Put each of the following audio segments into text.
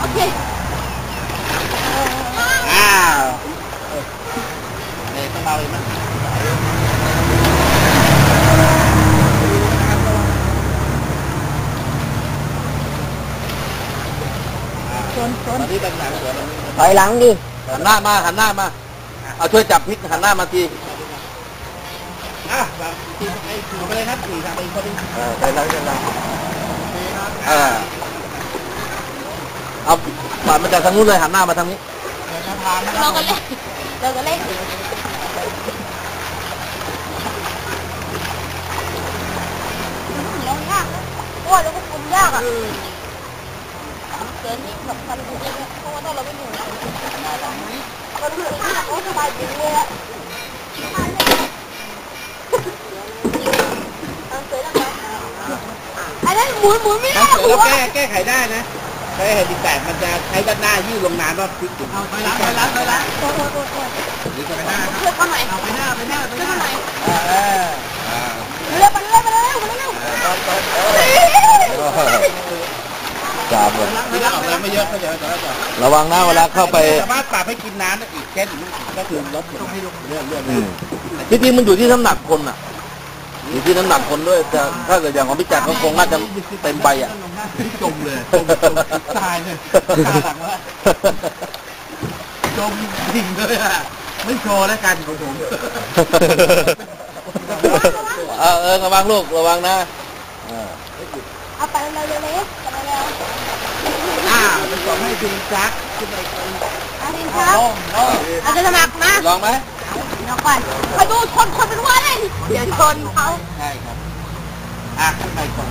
อ้าวต้องเบาอีกมั้ยตอนนี้ตั้งหลังถอยหลังดิหันหน้ามาเอาช่วยจับพิษหันหน้ามาทีแบบทีไอ้ถือไปเลยครับถือทางไปคนนึงไปแล้วเอาปาดมาจากทางนู้นเลยหันหน้ามาทางนี้เราก็เล่นยากนะโอ้ยแล้วก็คุมยากอ่ะเกินที่แบบพันธุ์เนี่ยเพราะว่าถ้าเราไม่อยู่เราเหนื่อยมากโอ้สบายจริงเลยอันนั้นหมุนไม่ได้แล้วแก้ไขได้นะใช้เหตุแตกมันจะใช้ด้านหน้ายืดลงนานว่าพลิกจุดเอาไปล้างโนี่ก็ไปหน้าเลือกคนไหนเอาไปหน้าเลือกคนไหนเลือกไปเร็วจับเลยไม่เยอะเขาเดี๋ยวระวังนะเวลาเข้าไปสามารถปรับให้กินน้ำอีกแค่นึงก็คือลดเรื่องจริงๆมันอยู่ที่น้ำหนักคนอ่ะอยู่ที่น้ำหนักคนด้วยแต่ถ้าเกิดอย่างของพี่จักรเขาคงน่าจะเต็มใบอ่ะจมเลยตายเลยตาหลังว่าจมดิ่งเลยอ่ะไม่โชว์แล้วกันของผมระวังลูกระวังนะเอาไปเร็วเป็นสองให้ดินจักขึ้นไปดินครับอาจจะสมัครนะลองไหมลองก่อนไปดูชนคนเป็นว่าเลยเดี๋ยวชนเขาใช่ครับขึ้นไปก่อน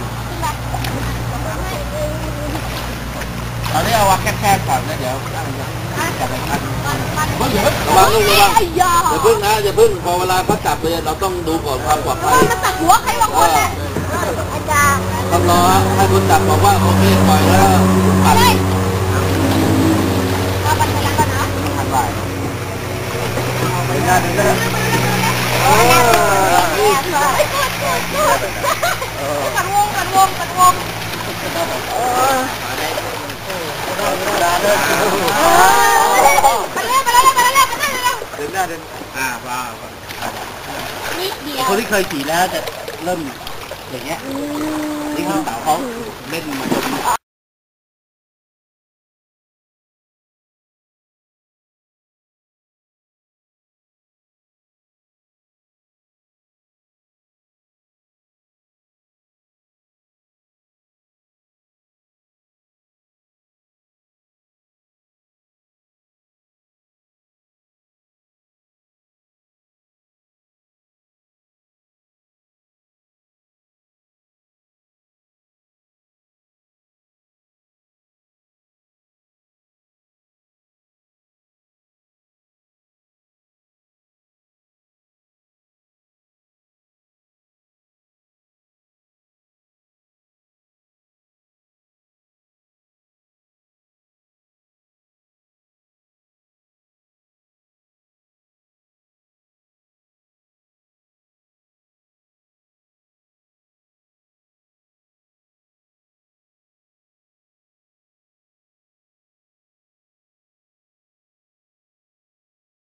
ตอนนี้เอาว่าแคบๆก่อนนะเดี๋ยวจะไปทันระวังลูกระวังอย่าพึ่งนะอย่าพึ่งพอเวลาเขาจับเลยเราต้องดูก่อนความปลอดภัยมันตัดหัวใครบางคนเลยอาจารย์ต้องรอให้คนจับบอกว่าโอเคปล่อยแล้วปัดก็ปัดไปแล้วกันนะปัดไปไปหน้าดึงเลยกัดวงไปเร็วเดินหน้าว้าวคนที่เคยขี่แล้วจะเริ่มอย่างเงี้ยนี่คือสาวเขาเล่นมา